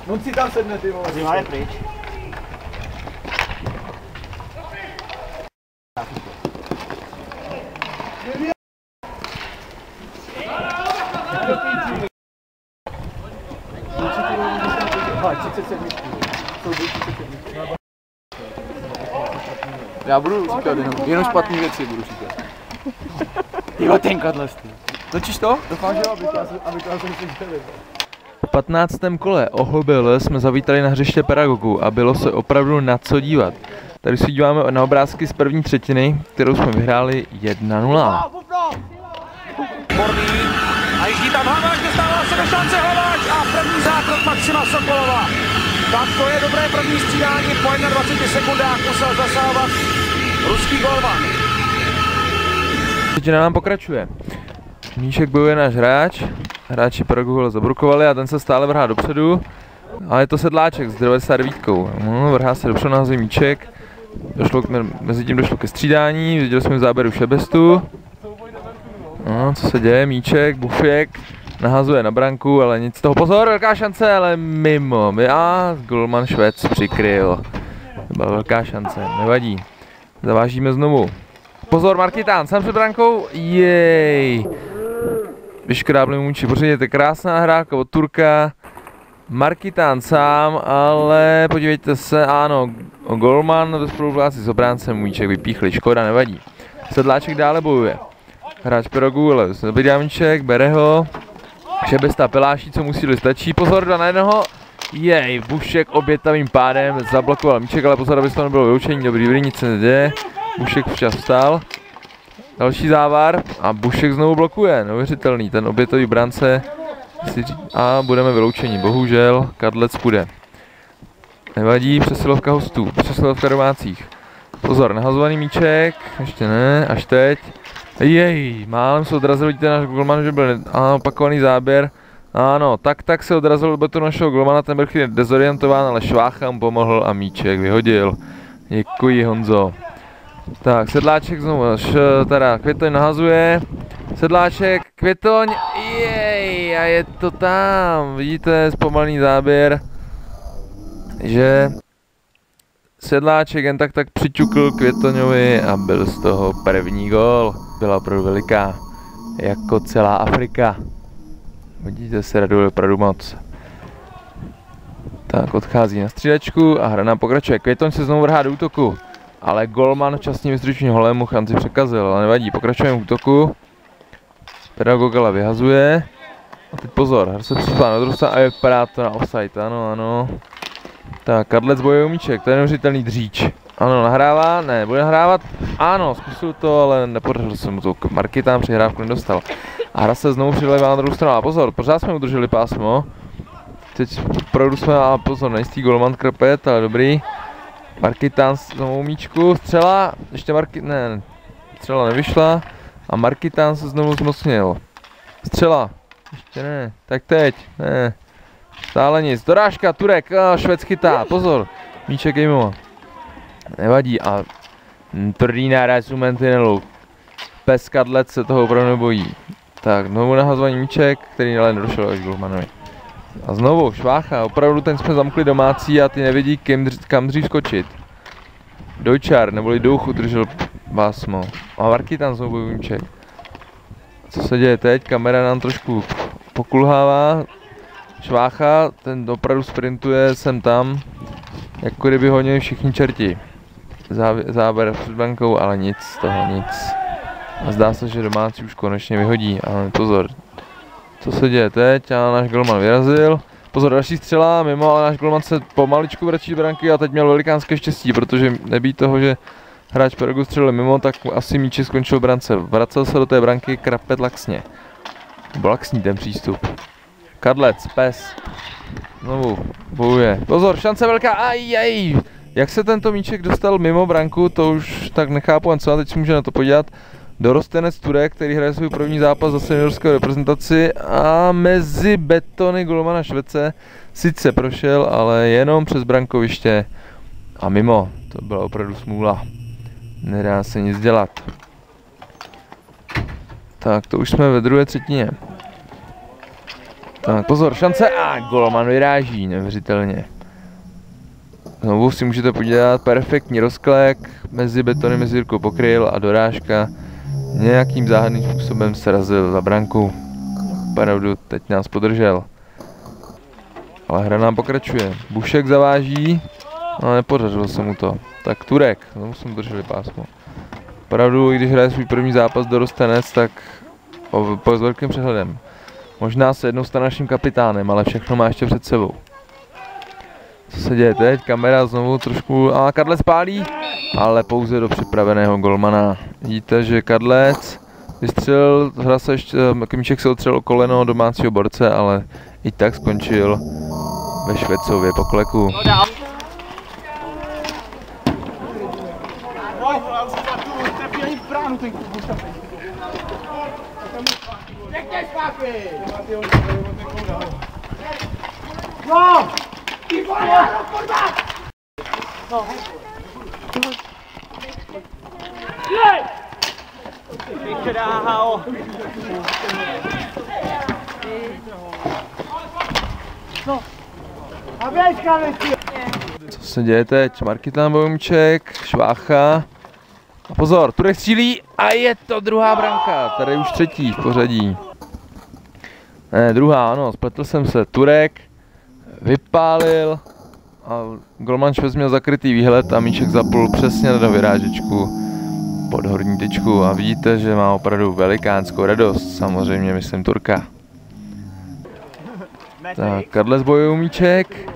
On si tam sedne, ty vole. Zima je pryč. Já budu říkat jenom špatný věci budu říkat. Jo, ten kadles ty. Točíš to? Doufám, že jo, aby to jsem si V 15. kole OHBL jsme zavítali na hřiště Pedagogů a bylo se opravdu na co dívat. Tady si díváme na obrázky z první třetiny, kterou jsme vyhráli 1-0. A jezdí tam Hamáč, dostává se do šance Hamáč a první zákrok Maxima Sokolova. Tak to je dobré první střídání, po 21 sekundách musel zasávat ruský golman. Třetina nám pokračuje. Míšek bojuje náš hráč, hráči Pedagogů zabrukovali a ten se stále vrhá dopředu. A je to Sedláček s 99. Vrhá se dopředu, nahazuje míček. Mezitím došlo ke střídání, viděli jsme v záběru Šebestu. No, co se děje, míček, Bufěk, nahazuje na branku, ale nic z toho, pozor, velká šance, ale mimo, a golman Švec přikryl. To byla velká šance, nevadí, zavážíme znovu. Pozor, Markitán, sám před brankou, jej. Vyškrábli Můči, pořádně, krásná nahrávka od Turka. Markitán sám, ale podívejte se, ano, golman ve spolupráci s obráncem Můček vypíchli, škoda, nevadí. Sedláček dále bojuje. Hráč Pedagogů, ale Bedámček, bere ho. Šebesta Peláší, co musí, stačí. Pozor, 2 na 1. Jej, Bušek obětavým pádem zablokoval míček, ale pozor, aby to nebylo vyloučení. Dobrý, nic se neděje. Bušek včas vstal. Další závar a Bušek znovu blokuje. Neuvěřitelný, ten obětový brance. A budeme vyloučení, bohužel, Kadlec půjde. Nevadí, přesilovka hostů, přesilovka domácích. Pozor, nahazovaný míček, ještě ne, až teď. Jej, málem se odrazil, vidíte náš golman, že byl opakovaný záběr. Ano, tak se odrazil do toho našeho golmana, ten byl chvíli dezorientován, ale Švácha mu pomohl a míček vyhodil. Děkuji, Honzo. Tak, Sedláček znovu, teda Květoň nahazuje. Sedláček, Květoň, jej, a je to tam, vidíte, zpomalený záběr, že Sedláček jen tak přiťukl Květoňovi a byl z toho první gól. Byla opravdu veliká, jako celá Afrika. Vidíte, se raduje opravdu moc. Tak, odchází na střídačku a hra nám pokračuje. Květoň se znovu vrhá do útoku, ale golman včasně vystručný holem mu šanci překazil, ale nevadí, pokračujeme v útoku. Pedagog ale vyhazuje. A teď pozor, hra se přispá na druhou stranu a vypadá to na offside, ano. Tak, Kadlec bojuje míček, to je neuvěřitelný dříč. Ano, nahrává, ne, bude nahrávat, ano, zkusil to, ale nepodařilo se mu to, Markitán přihrávku nedostal. A hra se znovu přilevá na druhou stranu, a pozor, pořád jsme udrželi pásmo. Teď opravdu jsme, a pozor, nejistý golman Krpet, ale dobrý. Markitán s novou míčku, střela, ještě střela nevyšla. A Markitán se znovu zmocnil. Střela, ještě ne, tak teď, ne. Stále nic, dorážka, Turek, Švec chytá, pozor, míček je mimo. Nevadí a tvrdý náraz u mantinelu. Pes Kadlec se toho opravdu nebojí. Tak, znovu nahazovaný míček, který ale nedošel až golmanovi. A znovu Švácha, opravdu ten jsme zamkli domácí a ty nevidí kam dřív skočit. Dojčar, neboli Douch udržel pásmo. A Markitán znovu bojuje míček. Co se děje teď? Kamera nám trošku pokulhává. Švácha, ten opravdu sprintuje sem tam, jako kdyby honili všichni čerti. Záber před bankou, ale nic z toho, nic. A zdá se, že domácí už konečně vyhodí, ale pozor. Co se děje teď? A náš golman vyrazil. Pozor, další střela, mimo, ale náš golman se pomaličku vrací do branky a teď měl velikánské štěstí, protože nebýt toho, že hráč Pedagogů střelil mimo, tak asi míček skončil v brance. Vracel se do té branky Krapet laxně. Byl laxní ten přístup. Kadlec, pes. Znovu bojuje. Pozor, šance velká, aj. Jak se tento míček dostal mimo branku, to už tak nechápu, co, a teď si může na to podívat. Dorostenec Turek, který hraje svůj první zápas za seniorskou reprezentaci a mezi betony golmana Švece sice prošel, ale jenom přes brankoviště a mimo. To byla opravdu smůla. Nedá se nic dělat. Tak, to už jsme ve druhé třetině. Tak pozor, šance a golman vyráží, neuvěřitelně. Znovu si můžete podívat, perfektní rozklek, mezi betony, mezi Jirkou pokryl a dorážka nějakým záhadným způsobem srazil za branku. Opravdu teď nás podržel. Ale hra nám pokračuje. Bušek zaváží, ale nepodařilo se mu to. Tak Turek, znovu jsme drželi pásmo. Opravdu, i když hraje svůj první zápas dorostenec, tak s velkým přehledem. Možná se jednou stane naším kapitánem, ale všechno má ještě před sebou. Co se děje teď? Kamera znovu trošku... A Kadlec pálí, ale pouze do připraveného golmana. Vidíte, že Kadlec vystřelil, Míček se otřel o koleno domácího borce, ale i tak skončil ve Švecově pokleku. Co se děje teď? Markitán Bojumček, Švácha. A pozor, Turek střílí a je to druhá branka. Tady už třetí v pořadí. Ne, druhá, ano, spletl jsem se. Turek vypálil a golman Švec měl zakrytý výhled a míček zapl přesně do vyrážečku pod horní tyčku a vidíte, že má opravdu velikánskou radost, samozřejmě myslím Turka. Tak, Kadlec bojuje míček.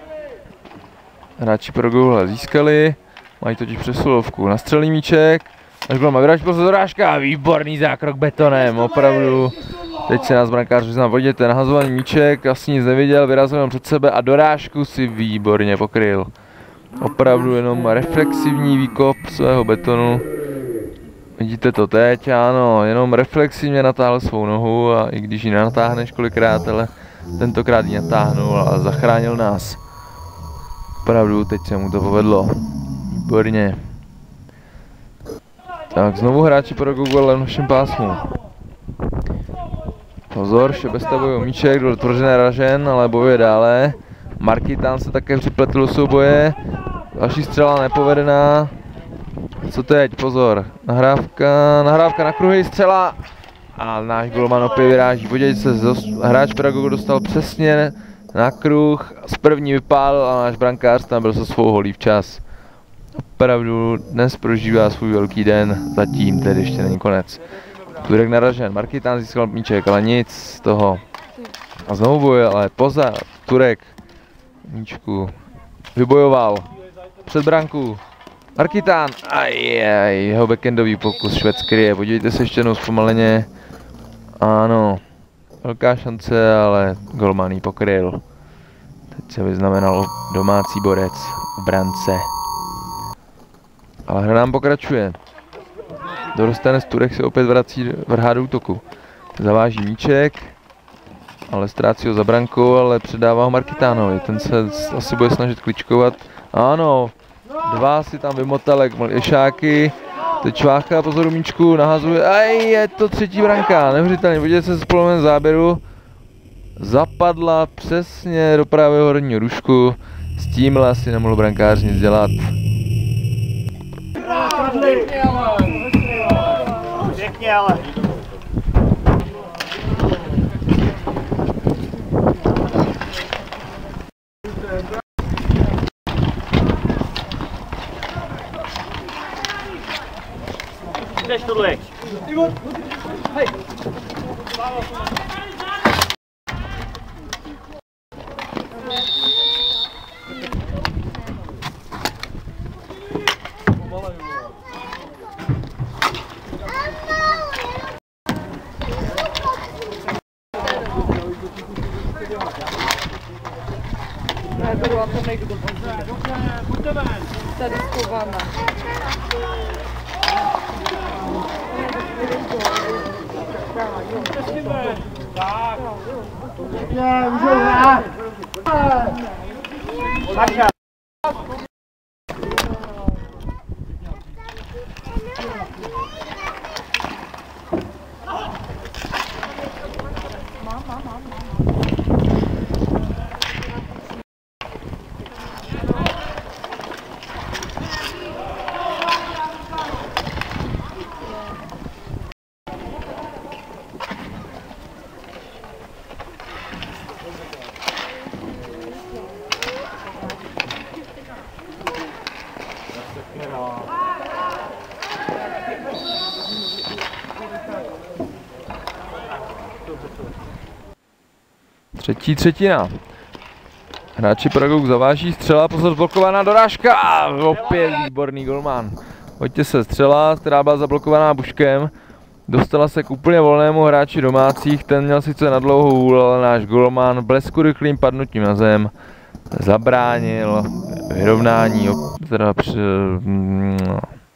Hráči pro gól získali, mají totiž přesilovku, nastřelí míček, až golman vyráží prostě dorážka, výborný zákrok betonem, opravdu. Teď se nás brankář vyznám, podívejte, nahazovaný míček, asi nic neviděl, vyrazil jenom před sebe a dorážku si výborně pokryl. Opravdu jenom reflexivní výkop svého betonu. Vidíte to teď, ano, jenom reflexivně natáhl svou nohu a i když ji nenatáhneš kolikrát, ale tentokrát ji natáhnul a zachránil nás. Opravdu, teď se mu to povedlo. Výborně. Tak znovu hráči pro Google v našem pásmu. Pozor, Šebesta bojuje míček, byl tvržené ražen, ale bojuje dále. Markitán se také připletl do souboje. Další střela nepovedená. Co teď? Pozor. Nahrávka na kruhy, střela. A náš golman opět vyráží. Podívejte se, hráč Pedagog dostal přesně na kruh. Z první vypálil a náš brankář tam byl se svou holí včas. Opravdu dnes prožívá svůj velký den, zatím tedy ještě není konec. Turek naražen, Markitán získal míček, ale nic z toho. A znovu bojuje, ale pozor, Turek míčku vybojoval před branku. Markitán, jeho backendový pokus Švec kryje, podívejte se ještě jednou zpomaleně. Ano, velká šance, ale golman ji pokryl. Teď se vyznamenal domácí borec v brance. Ale hra nám pokračuje. Dorostenec Turek se opět vrhá do útoku. Zaváží míček, ale ztrácí ho za brankou, ale předává ho Markitánovi. Ten se asi bude snažit kličkovat. Ano, dva si tam vymotal jak ješáky. Teď Švácha, pozor míčku, nahazuje. Je to třetí branka, neuvěřitelně. Podívejte se z polovině záběru. Zapadla přesně do pravého horního rušku. S tímhle asi nemohl brankář nic dělat. Pěkně, ale. Jdeš to dlek. Hej. Tady schováme. Mama. Třetí třetina. Hráči Pragouk zaváží, střela, pozor, zblokovaná dorážka a opět výborný golman. Pojďte se, střela, která byla zablokovaná Buškem. Dostala se k úplně volnému hráči domácích, ten měl sice na dlouhou hůl, ale náš golman blesku rychlým padnutím na zem zabránil vyrovnání, teda